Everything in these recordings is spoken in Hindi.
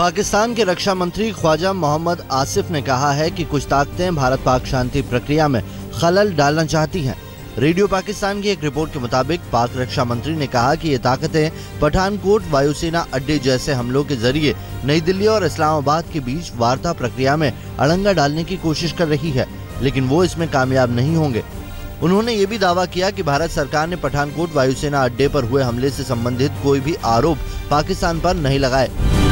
पाकिस्तान के रक्षा मंत्री ख्वाजा मोहम्मद आसिफ ने कहा है कि कुछ ताकतें भारत पाक शांति प्रक्रिया में खलल डालना चाहती हैं। रेडियो पाकिस्तान की एक रिपोर्ट के मुताबिक पाक रक्षा मंत्री ने कहा कि ये ताकतें पठानकोट वायुसेना अड्डे जैसे हमलों के जरिए नई दिल्ली और इस्लामाबाद के बीच वार्ता प्रक्रिया में अड़ंगा डालने की कोशिश कर रही है, लेकिन वो इसमें कामयाब नहीं होंगे। उन्होंने ये भी दावा किया कि भारत सरकार ने पठानकोट वायुसेना अड्डे पर हुए हमले से संबंधित कोई भी आरोप पाकिस्तान पर नहीं लगाए।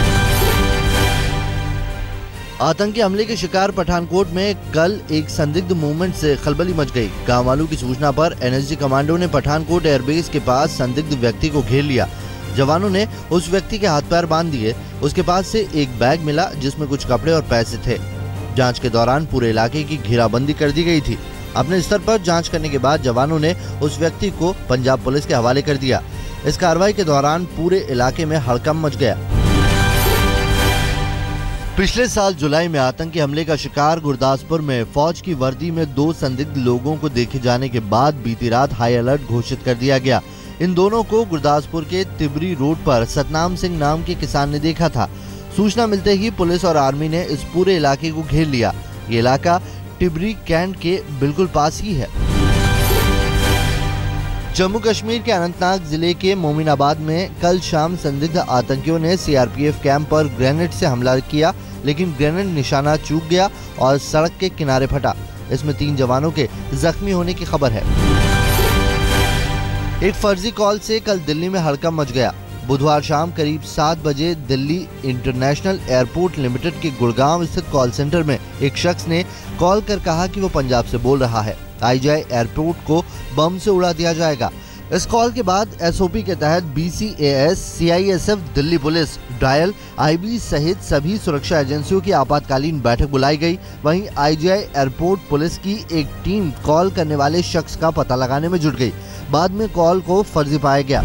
आतंकी हमले के शिकार पठानकोट में कल एक संदिग्ध मूवमेंट से खलबली मच गई। गांव वालों की सूचना पर एनएसजी कमांडो ने पठानकोट एयरबेस के पास संदिग्ध व्यक्ति को घेर लिया। जवानों ने उस व्यक्ति के हाथ पैर बांध दिए। उसके पास से एक बैग मिला जिसमें कुछ कपड़े और पैसे थे। जांच के दौरान पूरे इलाके की घेराबंदी कर दी गई थी। अपने स्तर पर जांच करने के बाद जवानों ने उस व्यक्ति को पंजाब पुलिस के हवाले कर दिया। इस कार्रवाई के दौरान पूरे इलाके में हड़कंप मच गया। पिछले साल जुलाई में आतंकी हमले का शिकार गुरदासपुर में फौज की वर्दी में 2 संदिग्ध लोगों को देखे जाने के बाद बीती रात हाई अलर्ट घोषित कर दिया गया। इन दोनों को गुरदासपुर के तिबरी रोड पर सतनाम सिंह नाम के किसान ने देखा था। सूचना मिलते ही पुलिस और आर्मी ने इस पूरे इलाके को घेर लिया। ये इलाका तिबरी कैंट के बिल्कुल पास ही है। जम्मू कश्मीर के अनंतनाग जिले के मोमिनाबाद में कल शाम संदिग्ध आतंकियों ने सीआरपीएफ कैंप पर ग्रेनेड से हमला किया, लेकिन ग्रेनेड निशाना चूक गया और सड़क के किनारे फटा। इसमें 3 जवानों के जख्मी होने की खबर है। एक फर्जी कॉल से कल दिल्ली में हड़कंप मच गया। बुधवार शाम करीब 7 बजे दिल्ली इंटरनेशनल एयरपोर्ट लिमिटेड के गुड़गांव स्थित कॉल सेंटर में एक शख्स ने कॉल कर कहा कि वो पंजाब से बोल रहा है। आईजीआई एयरपोर्ट को बम से उड़ा दिया जाएगा। इस कॉल के बाद एसओपी के तहत BCAS, CISF, Delhi police, dial, IB सहित सभी सुरक्षा एजेंसियों की आपातकालीन बैठक बुलाई गई। वहीं आईजीआई एयरपोर्ट पुलिस की एक टीम कॉल करने वाले शख्स का पता लगाने में जुट गई। बाद में कॉल को फर्जी पाया गया।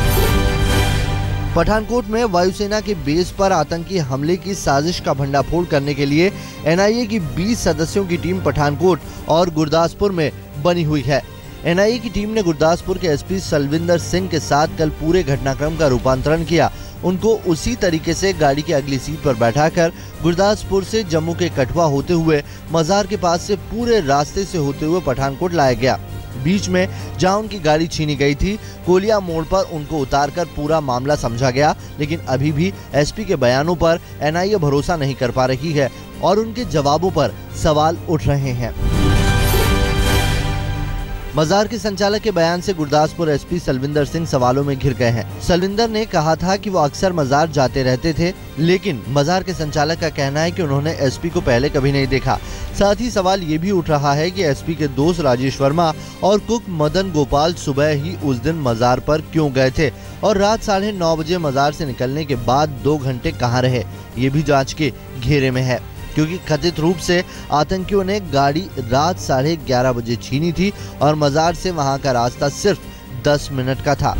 पठानकोट में वायुसेना के बेस पर आतंकी हमले की साजिश का भंडाफोड़ करने के लिए एनआईए की 20 सदस्यों की टीम पठानकोट और गुरदासपुर में बनी हुई है। एनआईए की टीम ने गुरदासपुर के एसपी सलविंदर सिंह के साथ कल पूरे घटनाक्रम का रूपांतरण किया। उनको उसी तरीके से गाड़ी की अगली सीट पर बैठाकर गुरदासपुर से जम्मू के कठुआ होते हुए मजार के पास से पूरे रास्ते से होते हुए पठानकोट लाया गया। बीच में जहां उनकी गाड़ी छीनी गई थी, कोलिया मोड़ पर उनको उतारकर पूरा मामला समझा गया, लेकिन अभी भी एसपी के बयानों पर एनआईए भरोसा नहीं कर पा रही है और उनके जवाबों पर सवाल उठ रहे हैं। मजार के संचालक के बयान से गुरदासपुर एसपी सलविंदर सिंह सवालों में घिर गए हैं। सलविंदर ने कहा था कि वो अक्सर मजार जाते रहते थे, लेकिन मजार के संचालक का कहना है कि उन्होंने एसपी को पहले कभी नहीं देखा। साथ ही सवाल ये भी उठ रहा है कि एसपी के दोस्त राजेश वर्मा और कुक मदन गोपाल सुबह ही उस दिन मजार पर क्यों गए थे और रात 9:30 बजे मजार से निकलने के बाद 2 घंटे कहाँ रहे। ये भी जाँच के घेरे में है, क्योंकि कथित रूप से आतंकियों ने गाड़ी रात 11:30 बजे छीनी थी और मजार से वहां का रास्ता सिर्फ 10 मिनट का था।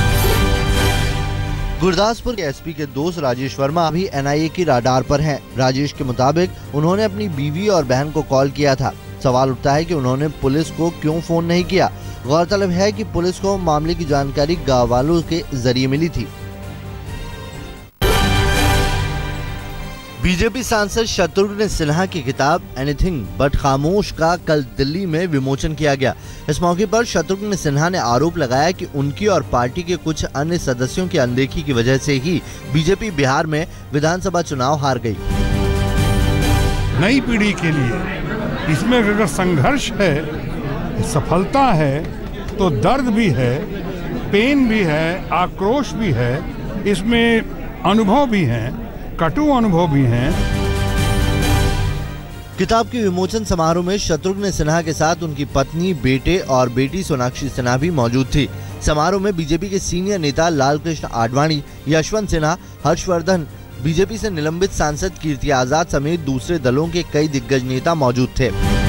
गुरदासपुर के एसपी के दोस्त राजेश वर्मा अभी एनआईए की राडार पर हैं। राजेश के मुताबिक उन्होंने अपनी बीवी और बहन को कॉल किया था। सवाल उठता है कि उन्होंने पुलिस को क्यों फोन नहीं किया। गौरतलब है कि पुलिस को मामले की जानकारी गाँव वालों के जरिए मिली थी। बीजेपी सांसद शत्रुघ्न सिन्हा की किताब एनीथिंग बट खामोश का कल दिल्ली में विमोचन किया गया। इस मौके पर शत्रुघ्न सिन्हा ने आरोप लगाया कि उनकी और पार्टी के कुछ अन्य सदस्यों की अनदेखी की वजह से ही बीजेपी बिहार में विधानसभा चुनाव हार गई। नई पीढ़ी के लिए इसमें अगर संघर्ष है, सफलता है, तो दर्द भी है, पेन भी है, आक्रोश भी है, इसमें अनुभव भी है, कटु अनुभव भी हैं। किताब के विमोचन समारोह में शत्रुघ्न सिन्हा के साथ उनकी पत्नी, बेटे और बेटी सोनाक्षी सिन्हा भी मौजूद थी। समारोह में बीजेपी के सीनियर नेता लालकृष्ण आडवाणी, यशवंत सिन्हा, हर्षवर्धन, बीजेपी से निलंबित सांसद कीर्ति आजाद समेत दूसरे दलों के कई दिग्गज नेता मौजूद थे।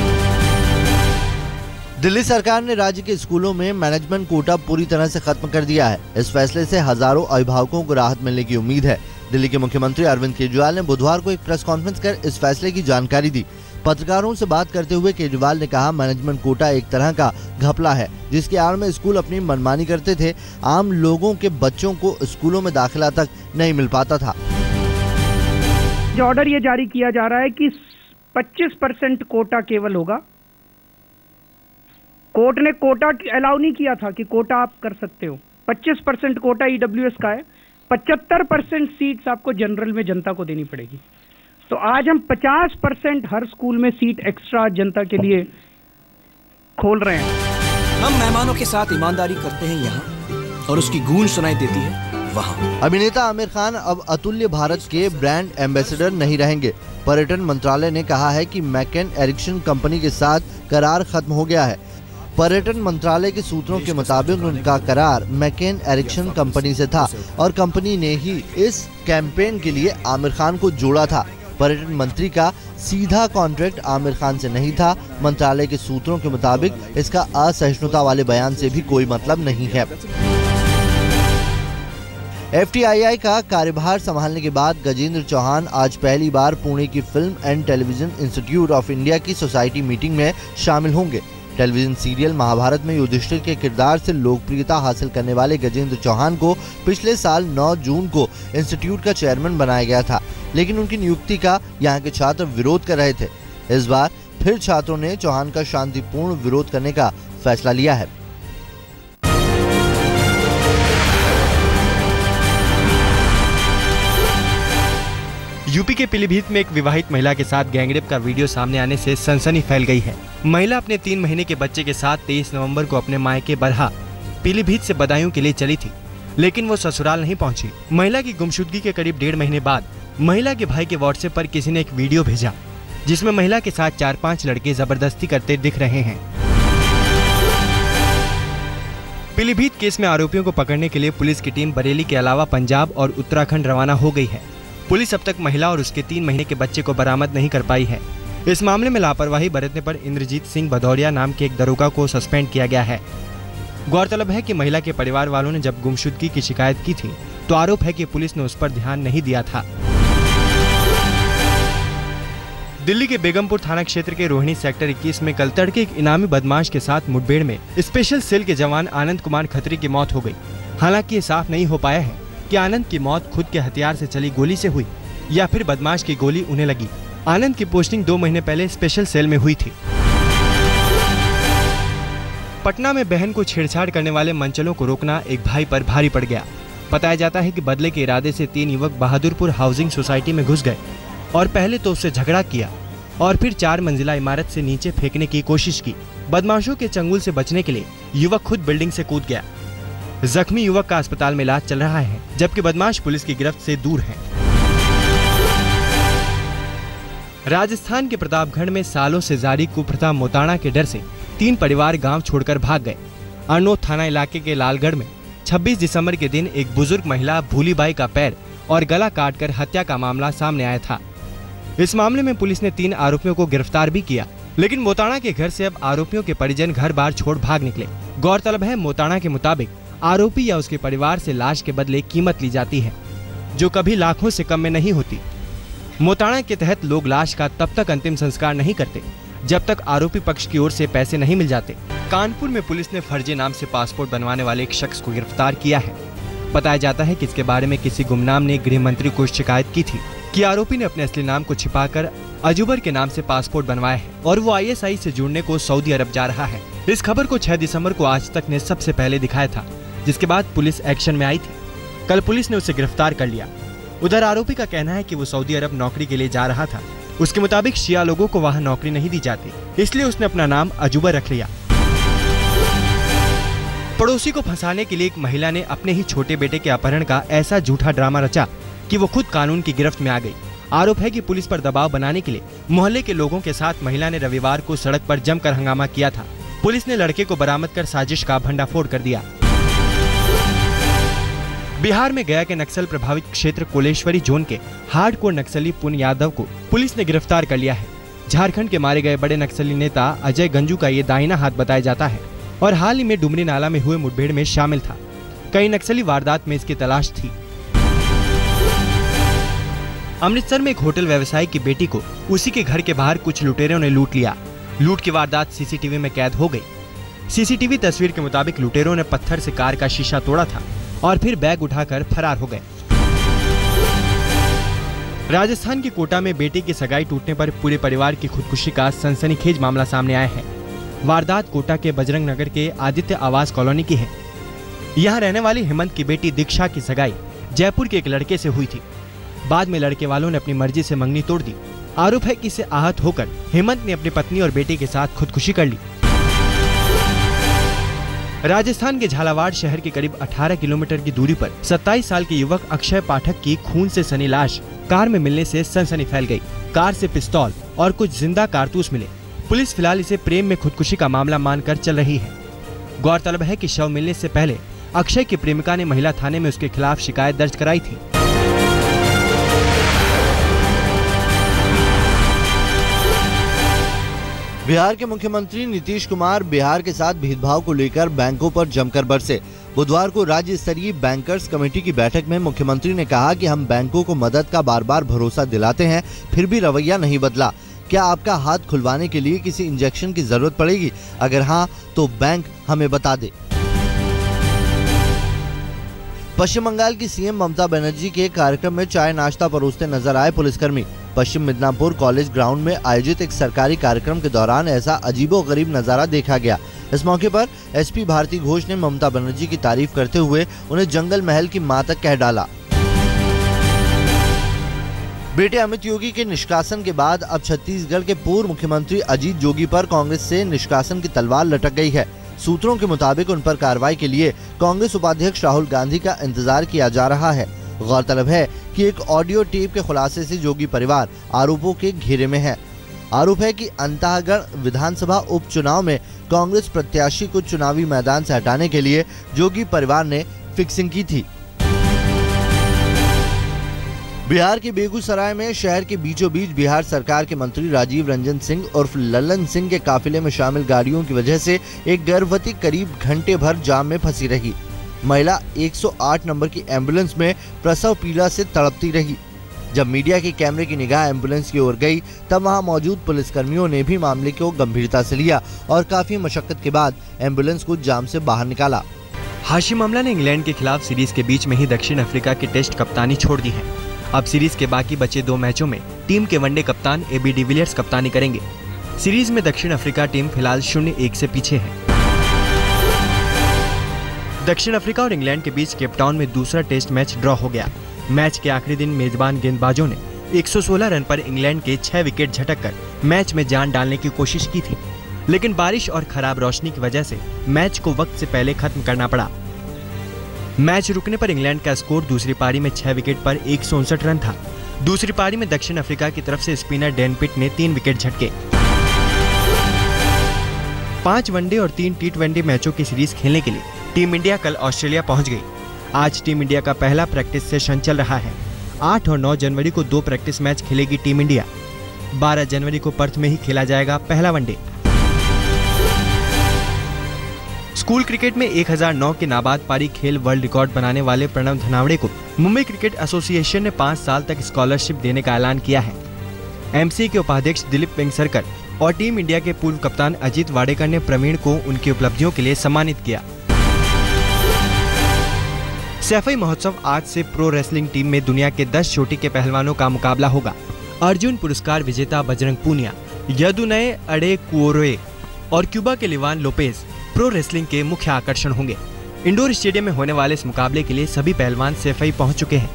दिल्ली सरकार ने राज्य के स्कूलों में मैनेजमेंट कोटा पूरी तरह से खत्म कर दिया है। इस फैसले से हजारों अभिभावकों को राहत मिलने की उम्मीद है। दिल्ली के मुख्यमंत्री अरविंद केजरीवाल ने बुधवार को एक प्रेस कॉन्फ्रेंस कर इस फैसले की जानकारी दी। पत्रकारों से बात करते हुए केजरीवाल ने कहा, मैनेजमेंट कोटा एक तरह का घपला है जिसके आड़ में स्कूल अपनी मनमानी करते थे। आम लोगों के बच्चों को स्कूलों में दाखिला तक नहीं मिल पाता था। जो ऑर्डर ये जारी किया जा रहा है कि 25% कोटा केवल होगा। कोर्ट ने कोटा अलाउ नहीं किया था कि कोटा आप कर सकते हो। 25% कोटा ईडब्ल्यूएस का है, 75% सीट्स आपको जनरल में जनता को देनी पड़ेगी। तो आज हम 50% हर स्कूल में सीट एक्स्ट्रा जनता के लिए खोल रहे हैं। हम मेहमानों के साथ ईमानदारी करते हैं यहाँ, और उसकी गूंज सुनाई देती है वहाँ। अभिनेता आमिर खान अब अतुल्य भारत के ब्रांड एम्बेसडर नहीं रहेंगे। पर्यटन मंत्रालय ने कहा है कि मैकेन एरिक्सन कंपनी के साथ करार खत्म हो गया है। पर्यटन मंत्रालय के सूत्रों के मुताबिक उनका करार मैकेन एरिक्सन कंपनी से था और कंपनी ने ही इस कैंपेन के लिए आमिर खान को जोड़ा था। पर्यटन मंत्री का सीधा कॉन्ट्रैक्ट आमिर खान से नहीं था। मंत्रालय के सूत्रों के मुताबिक इसका असहिष्णुता वाले बयान से भी कोई मतलब नहीं है। FTII का कार्यभार संभालने के बाद गजेंद्र चौहान आज पहली बार पुणे की film and television institute of India की सोसाइटी मीटिंग में शामिल होंगे। टेलीविजन सीरियल महाभारत में युधिष्ठिर के किरदार से लोकप्रियता हासिल करने वाले गजेंद्र चौहान को पिछले साल 9 जून को इंस्टीट्यूट का चेयरमैन बनाया गया था, लेकिन उनकी नियुक्ति का यहाँ के छात्र विरोध कर रहे थे। इस बार फिर छात्रों ने चौहान का शांतिपूर्ण विरोध करने का फैसला लिया है। यूपी के पीलीभीत में एक विवाहित महिला के साथ गैंगरेप का वीडियो सामने आने से सनसनी फैल गई है। महिला अपने 3 महीने के बच्चे के साथ 23 नवंबर को अपने मायके बरहा पीलीभीत से बदायूं के लिए चली थी, लेकिन वो ससुराल नहीं पहुंची। महिला की गुमशुदगी के करीब 1.5 महीने बाद महिला के भाई के व्हाट्सएप पर किसी ने एक वीडियो भेजा, जिसमें महिला के साथ 4-5 लड़के जबरदस्ती करते दिख रहे हैं। पीलीभीत केस में आरोपियों को पकड़ने के लिए पुलिस की टीम बरेली के अलावा पंजाब और उत्तराखंड रवाना हो गई है। पुलिस अब तक महिला और उसके 3 महीने के बच्चे को बरामद नहीं कर पाई है। इस मामले में लापरवाही बरतने पर इंद्रजीत सिंह भदौरिया नाम के एक दरोगा को सस्पेंड किया गया है। गौरतलब है कि महिला के परिवार वालों ने जब गुमशुदगी की शिकायत की थी तो आरोप है कि पुलिस ने उस पर ध्यान नहीं दिया था। दिल्ली के बेगमपुर थाना क्षेत्र के रोहिणी सेक्टर 21 में कल तड़के एक इनामी बदमाश के साथ मुठभेड़ में स्पेशल सेल के जवान आनंद कुमार खत्री की मौत हो गई। हालांकि ये साफ नहीं हो पाया है कि आनंद की मौत खुद के हथियार से चली गोली से हुई या फिर बदमाश की गोली उन्हें लगी। आनंद की पोस्टिंग 2 महीने पहले स्पेशल सेल में हुई थी। पटना में बहन को छेड़छाड़ करने वाले मंचलों को रोकना एक भाई पर भारी पड़ गया। बताया जाता है कि बदले के इरादे से 3 युवक बहादुरपुर हाउसिंग सोसाइटी में घुस गए और पहले तो उससे झगड़ा किया और फिर 4 मंजिला इमारत से नीचे फेंकने की कोशिश की। बदमाशों के चंगुल से बचने के लिए युवक खुद बिल्डिंग से कूद गया। जख्मी युवक का अस्पताल में इलाज चल रहा है, जबकि बदमाश पुलिस की गिरफ्त से दूर है। राजस्थान के प्रतापगढ़ में सालों से जारी कुप्रथा मोताणा के डर से 3 परिवार गांव छोड़कर भाग गए। अरनोद थाना इलाके के लालगढ़ में 26 दिसंबर के दिन एक बुजुर्ग महिला भूलीबाई का पैर और गला काटकर हत्या का मामला सामने आया था। इस मामले में पुलिस ने 3 आरोपियों को गिरफ्तार भी किया, लेकिन मोताणा के घर से अब आरोपियों के परिजन घर बार छोड़ भाग निकले। गौरतलब है, मोताणा के मुताबिक आरोपी या उसके परिवार से लाश के बदले कीमत ली जाती है, जो कभी लाखों से कम में नहीं होती। मोताणा के तहत लोग लाश का तब तक अंतिम संस्कार नहीं करते जब तक आरोपी पक्ष की ओर से पैसे नहीं मिल जाते। कानपुर में पुलिस ने फर्जी नाम से पासपोर्ट बनवाने वाले एक शख्स को गिरफ्तार किया है। बताया जाता है कि इसके बारे में किसी गुमनाम ने गृह मंत्री को शिकायत की थी कि आरोपी ने अपने असली नाम को छिपाकर अजूबर के नाम से पासपोर्ट बनवाया है और वो ISI से जुड़ने को सऊदी अरब जा रहा है। इस खबर को 6 दिसंबर को आज तक ने सबसे पहले दिखाया था, जिसके बाद पुलिस एक्शन में आई थी। कल पुलिस ने उसे गिरफ्तार कर लिया। उधर आरोपी का कहना है कि वो सऊदी अरब नौकरी के लिए जा रहा था। उसके मुताबिक शिया लोगों को वहां नौकरी नहीं दी जाती, इसलिए उसने अपना नाम अजूबर रख लिया। पड़ोसी को फंसाने के लिए एक महिला ने अपने ही छोटे बेटे के अपहरण का ऐसा झूठा ड्रामा रचा कि वो खुद कानून की गिरफ्त में आ गई। आरोप है कि पुलिस पर दबाव बनाने के लिए मोहल्ले के लोगों के साथ महिला ने रविवार को सड़क पर जमकर हंगामा किया था। पुलिस ने लड़के को बरामद कर साजिश का भंडाफोड़ कर दिया। बिहार में गया के नक्सल प्रभावित क्षेत्र कोलेश्वरी जोन के हार्डकोर नक्सली पुन यादव को पुलिस ने गिरफ्तार कर लिया है। झारखंड के मारे गए बड़े नक्सली नेता अजय गंजू का ये दाहिना हाथ बताया जाता है और हाल ही में डुमरी नाला में हुए मुठभेड़ में शामिल था। कई नक्सली वारदात में इसकी तलाश थी। अमृतसर में एक होटल व्यवसायी की बेटी को उसी के घर के बाहर कुछ लुटेरों ने लूट लिया। लूट की वारदात सीसीटीवी में कैद हो गई। सीसीटीवी तस्वीर के मुताबिक लुटेरों ने पत्थर से कार का शीशा तोड़ा था और फिर बैग उठाकर फरार हो गए। राजस्थान के कोटा में बेटे की सगाई टूटने पर पूरे परिवार की खुदकुशी का सनसनीखेज मामला सामने आया है। वारदात कोटा के बजरंग नगर के आदित्य आवास कॉलोनी की है। यहाँ रहने वाली हेमंत की बेटी दीक्षा की सगाई जयपुर के एक लड़के से हुई थी। बाद में लड़के वालों ने अपनी मर्जी से मंगनी तोड़ दी। आरोप है कि इससे आहत होकर हेमंत ने अपनी पत्नी और बेटे के साथ खुदकुशी कर ली। राजस्थान के झालावाड़ शहर के करीब 18 किलोमीटर की दूरी पर 27 साल के युवक अक्षय पाठक की खून से सनी लाश कार में मिलने से सनसनी फैल गई। कार से पिस्तौल और कुछ जिंदा कारतूस मिले। पुलिस फिलहाल इसे प्रेम में खुदकुशी का मामला मानकर चल रही है। गौरतलब है कि शव मिलने से पहले अक्षय की प्रेमिका ने महिला थाने में उसके खिलाफ शिकायत दर्ज कराई थी। बिहार के मुख्यमंत्री नीतीश कुमार बिहार के साथ भेदभाव को लेकर बैंकों पर जमकर बरसे। बुधवार को राज्य स्तरीय बैंकर्स कमेटी की बैठक में मुख्यमंत्री ने कहा कि हम बैंकों को मदद का बार बार भरोसा दिलाते हैं, फिर भी रवैया नहीं बदला। क्या आपका हाथ खुलवाने के लिए किसी इंजेक्शन की जरूरत पड़ेगी? अगर हाँ तो बैंक हमें बता दे। पश्चिम बंगाल की सीएम ममता बनर्जी के कार्यक्रम में चाय नाश्ता परोसते नजर आए पुलिसकर्मी। पश्चिम मिदनापुर कॉलेज ग्राउंड में आयोजित एक सरकारी कार्यक्रम के दौरान ऐसा अजीबोगरीब नजारा देखा गया। इस मौके पर एसपी भारती घोष ने ममता बनर्जी की तारीफ करते हुए उन्हें जंगल महल की मां तक कह डाला। बेटे अमित योगी के निष्कासन के बाद अब छत्तीसगढ़ के पूर्व मुख्यमंत्री अजीत जोगी पर कांग्रेस से निष्कासन की तलवार लटक गई है। सूत्रों के मुताबिक उन पर कार्रवाई के लिए कांग्रेस उपाध्यक्ष राहुल गांधी का इंतजार किया जा रहा है। गौरतलब है कि एक ऑडियो टेप के खुलासे से जोगी परिवार आरोपों के घेरे में है। आरोप है कि अंतःगढ़ विधानसभा उपचुनाव में कांग्रेस प्रत्याशी को चुनावी मैदान से हटाने के लिए जोगी परिवार ने फिक्सिंग की थी। बिहार के बेगूसराय में शहर के बीचों बीच बिहार सरकार के मंत्री राजीव रंजन सिंह उर्फ लल्लन सिंह के काफिले में शामिल गाड़ियों की वजह से एक गर्भवती करीब घंटे भर जाम में फंसी रही। महिला 108 नंबर की एम्बुलेंस में प्रसव पीड़ा से तड़पती रही। जब मीडिया के कैमरे की निगाह एम्बुलेंस की ओर गई तब वहां मौजूद पुलिसकर्मियों ने भी मामले को गंभीरता से लिया और काफी मशक्कत के बाद एम्बुलेंस को जाम से बाहर निकाला। हाशिम अमला ने इंग्लैंड के खिलाफ सीरीज के बीच में ही दक्षिण अफ्रीका की टेस्ट कप्तानी छोड़ दी है। अब सीरीज के बाकी बचे 2 मैचों में टीम के वनडे कप्तान एबी डिविलियर्स कप्तानी करेंगे। सीरीज में दक्षिण अफ्रीका टीम फिलहाल 0-1 से पीछे है। दक्षिण अफ्रीका और इंग्लैंड के बीच केपटाउन में दूसरा टेस्ट मैच ड्रॉ हो गया। मैच के आखिरी दिन मेजबान गेंदबाजों ने 116 रन पर इंग्लैंड के 6 विकेट झटककर मैच में जान डालने की कोशिश की थी, लेकिन बारिश और खराब रोशनी की वजह से मैच को वक्त से पहले खत्म करना पड़ा। मैच रुकने पर इंग्लैंड का स्कोर दूसरी पारी में 6 विकेट पर 159 रन था। दूसरी पारी में दक्षिण अफ्रीका की तरफ से स्पिनर डैन पिट ने 3 विकेट झटके। 5 वनडे और 3 टी20 मैचों की सीरीज खेलने के लिए टीम इंडिया कल ऑस्ट्रेलिया पहुंच गई। आज टीम इंडिया का पहला प्रैक्टिस सेशन चल रहा है। 8 और 9 जनवरी को 2 प्रैक्टिस मैच खेलेगी टीम इंडिया। 12 जनवरी को पर्थ में ही खेला जाएगा पहला वनडे। स्कूल क्रिकेट में 1009 के नाबाद पारी खेल वर्ल्ड रिकॉर्ड बनाने वाले प्रणव धनावड़े को मुंबई क्रिकेट एसोसिएशन ने 5 साल तक स्कॉलरशिप देने का ऐलान किया है। एमसी के उपाध्यक्ष दिलीप वेंगसरकर और टीम इंडिया के पूर्व कप्तान अजीत वाडेकर ने प्रवीण को उनकी उपलब्धियों के लिए सम्मानित किया। सैफई महोत्सव आज से प्रो रेसलिंग टीम में दुनिया के 10 चोटी के पहलवानों का मुकाबला होगा। अर्जुन पुरस्कार विजेता बजरंग पूनिया, यदुनय अडेकुओरे और क्यूबा के लिवान लोपेज प्रो रेसलिंग के मुख्य आकर्षण होंगे। इंडोर स्टेडियम में होने वाले इस मुकाबले के लिए सभी पहलवान सैफई पहुंच चुके हैं।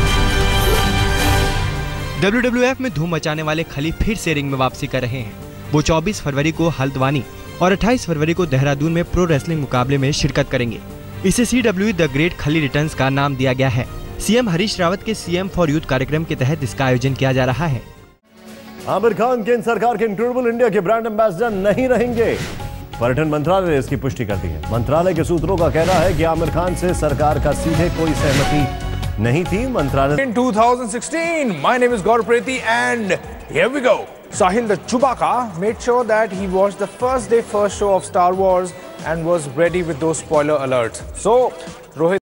WWF में धूम मचाने वाले खली फिर से रिंग में वापसी कर रहे हैं। वो 24 फरवरी को हल्द्वानी और 28 फरवरी को देहरादून में प्रो रेसलिंग मुकाबले में शिरकत करेंगे। इसे CW the great Khali returns का नाम दिया गया है। सीएम हरीश रावत के CM फॉर यूथ कार्यक्रम के तहत इसका आयोजन किया जा रहा है। आमिर खान केंद्र सरकार के इनक्रेडिबल इंडिया के ब्रांड एम्बेसडर नहीं रहेंगे। पर्यटन मंत्रालय ने इसकी पुष्टि कर दी है। मंत्रालय के सूत्रों का कहना है कि आमिर खान से सरकार का सीधे कोई सहमति नहीं थी। मंत्रालय In 2016, my name is Gaurav Preti and here we go. Sahil the Chewbacca made sure that he watched the first day first show of Star Wars and was ready with those spoiler alerts. So, Rohit